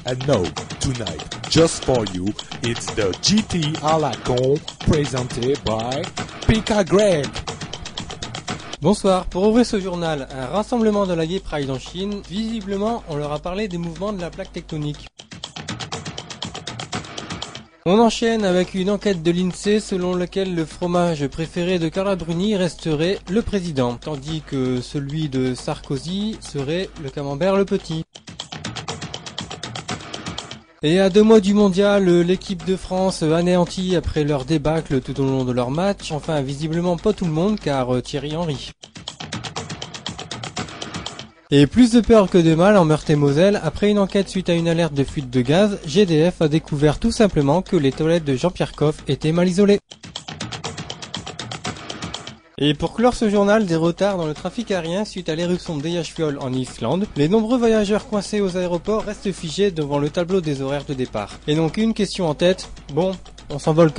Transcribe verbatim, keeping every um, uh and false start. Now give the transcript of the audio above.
And no, tonight, just for you, it's the G T à la con, presented by Pika Greg. Bonsoir, pour ouvrir ce journal, un rassemblement de la Gay Pride en Chine. Visiblement, on leur a parlé des mouvements de la plaque tectonique. On enchaîne avec une enquête de l'INSEE selon laquelle le fromage préféré de Carla Bruni resterait le président, tandis que celui de Sarkozy serait le camembert le petit. Et à deux mois du mondial, l'équipe de France anéantie après leur débâcle tout au long de leur match. Enfin, visiblement pas tout le monde, car Thierry Henry. Et plus de peur que de mal en Meurthe-et-Moselle, après une enquête suite à une alerte de fuite de gaz, G D F a découvert tout simplement que les toilettes de Jean-Pierre Coff étaient mal isolées. Et pour clore ce journal, des retards dans le trafic aérien suite à l'éruption d'Eyjafjall en Islande. Les nombreux voyageurs coincés aux aéroports restent figés devant le tableau des horaires de départ. Et donc une question en tête, bon, on s'envole quand ?